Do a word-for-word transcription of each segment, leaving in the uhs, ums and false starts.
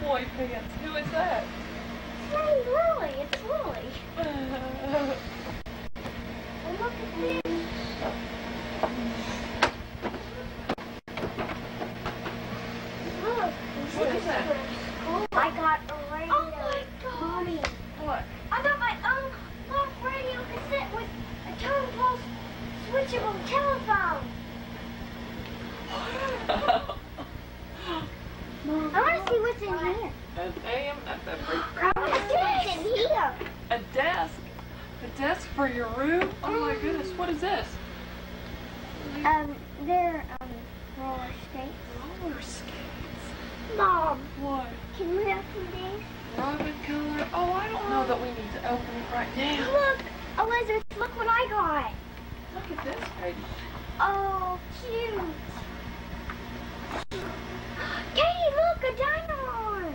boy pants. Who is that? It's named Lily. It's Lily. And look at this. Look. What is that? Cool. I got a radio. Oh my God. Mommy. What? I got my own little radio cassette with a turn pulse switchable telephone. Mom, I want to see what's in here. An A M F M. I want to see what's in here. A desk. A desk for your room? Oh my goodness, what is this? Um, they're um roller skates. Roller skates. Mom, What? can we open these? Robin color. Oh, I don't know that we need to open it right now. Look, Elizabeth, look what I got. Look at this, baby. Oh, cute. Katie, look, a dinosaur.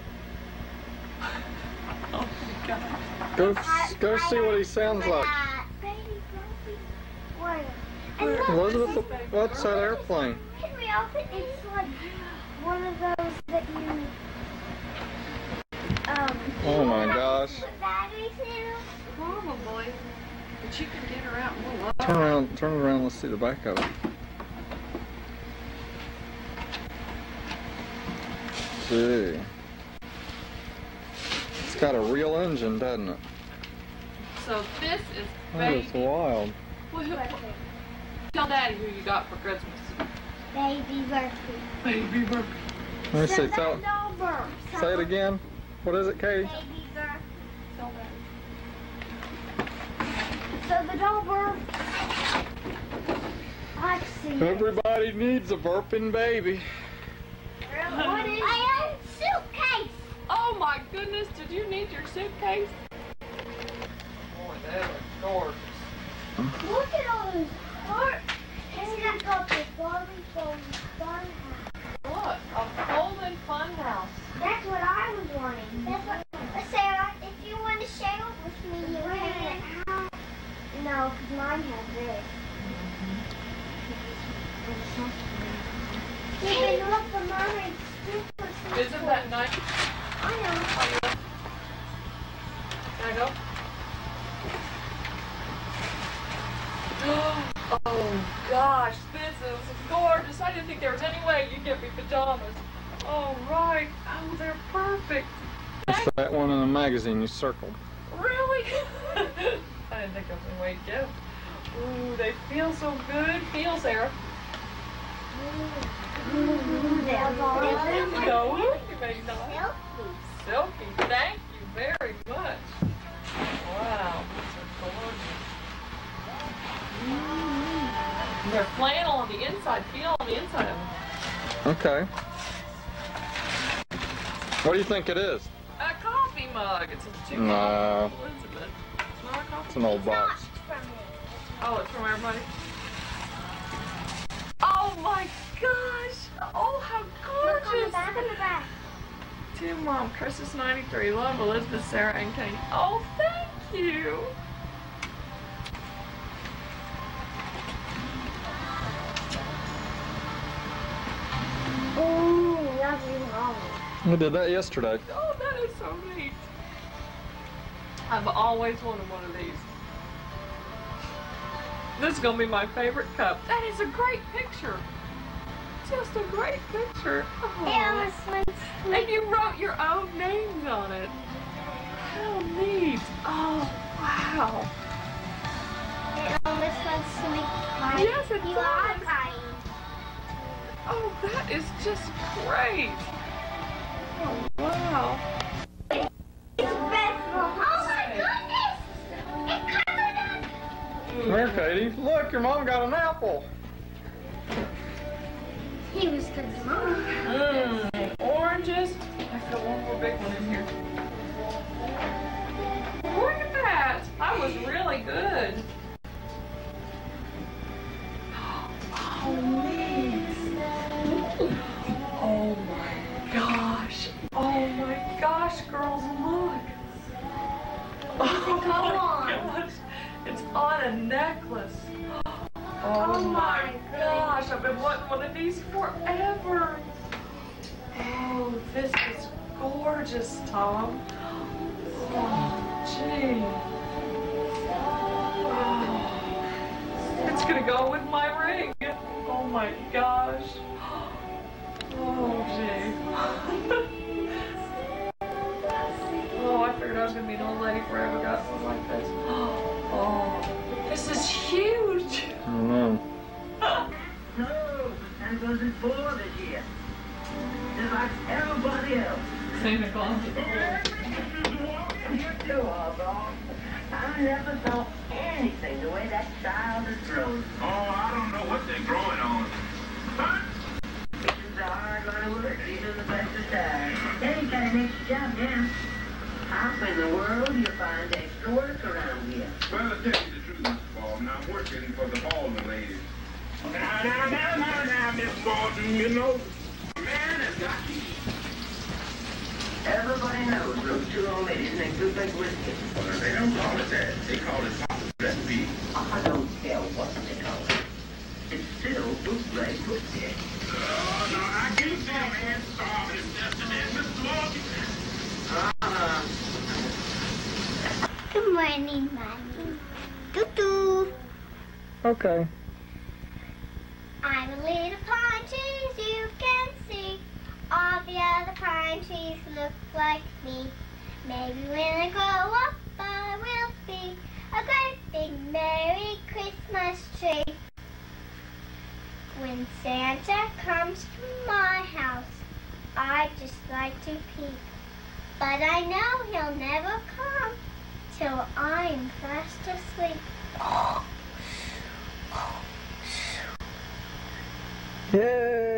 Oh my God. Go, go see what he sounds like. Baby, baby. Wait. And look, Elizabeth, what's that airplane? can we open it? It's like one of those that you, um... Oh my gosh. put batteries in. Probably. But you can get her out and we'll love Turn around, turn it around, let's see the back of it. See. It's got a real engine, doesn't it? So this is That is baby. wild. Well, who, tell Daddy who you got for Christmas. Baby Bertie. Baby Burke. Let me see, So tell, the number. say it again. What is it, Katie? Baby Bertie. Tell Daddy. So the number. Let's see. Everybody needs a burping baby. What is my own suitcase? Oh my goodness, did you need your suitcase? Boy, that is gorgeous. Look at all those parts. And we got the Barbie phone funhouse. What? A folding fun house. That's what I was wanting. That's what. Sarah, if you want to share it with me, you can. No, because mine has this. Hey, look, the mermaid's super, super. Isn't that nice? I know. Can I go? Oh gosh, this is gorgeous. I didn't think there was any way you'd get me pajamas. Oh right. Oh, they're perfect. That's that one in the magazine you circled. Really? I didn't think there was any way to get them. Ooh, they feel so good. Feel, Sarah. No, you may not. Silky, thank you very much. Wow, these are gorgeous. Mm. They're flannel on the inside, feel on the inside of them. Okay. What do you think it is? A coffee mug. It's a two No. Elizabeth. It's not a coffee It's an old box. Oh, it's from everybody? Oh my gosh! Oh, how gorgeous! Look on the back and the back. To Mom, Christmas ninety-three. Love, Elizabeth, Sarah, and Katie. Oh, thank you! Ooh, that's even wrong. We did that yesterday. Oh, that is so neat. I've always wanted one of these. This is going to be my favorite cup. That is a great picture. Just a great picture. Oh. Yeah, this one's And you wrote your own names on it. How neat. Oh, wow. And this one's sweet. Yes, it You does. are kind. Oh, that is just great. Oh, wow. Oh my goodness! It covered up. There, Katie. Look, your mom got an apple. He was good to mom. Mmm, oranges. I feel one more big one in here. Look at that. That was really good. Oh, neat. Oh my gosh. Oh my gosh, girls, look. Oh Come my on. gosh. It's on a necklace. Oh, Oh my my gosh, I've been wanting one of these forever. Oh, this is gorgeous, Tom. Oh, gee. Oh, it's gonna go with my ring. Oh my gosh. Oh, gee. Oh, I figured I was gonna be an old lady forever. Got something like this. Oh, this is huge. I don't know. No, Santa Claus is four this year. Just like everybody else. Santa Claus. You too, Harbaugh. I never saw anything the way that child is grown. Oh, I don't know what they're growing on. Huh? It's a hard line of work, even the best of times. Then you got an extra job now. How in the world do you find extra work around here? Well, to tell you the truth, Mister Baldwin, I'm working for the Baldwin ladies. Now, now, now, now, now, Miss Baldwin, you know, a man has got to eat. Everybody knows those two old ladies make good big whiskey. Well, they don't call it that. They call it Papa's recipe. I don't care what they call it. It's still bootleg whiskey. Oh, no, I can't see a man starving his destiny, Mister Baldwin. Uh-huh. Good morning, Mommy. Doo-doo. Okay. I'm a little pine tree, as you can see. All the other pine trees look like me. Maybe when I grow up, I will be a great big Merry Christmas tree. When Santa comes to my house, I just like to peek. But I know he'll never come till I'm fast asleep. Yay!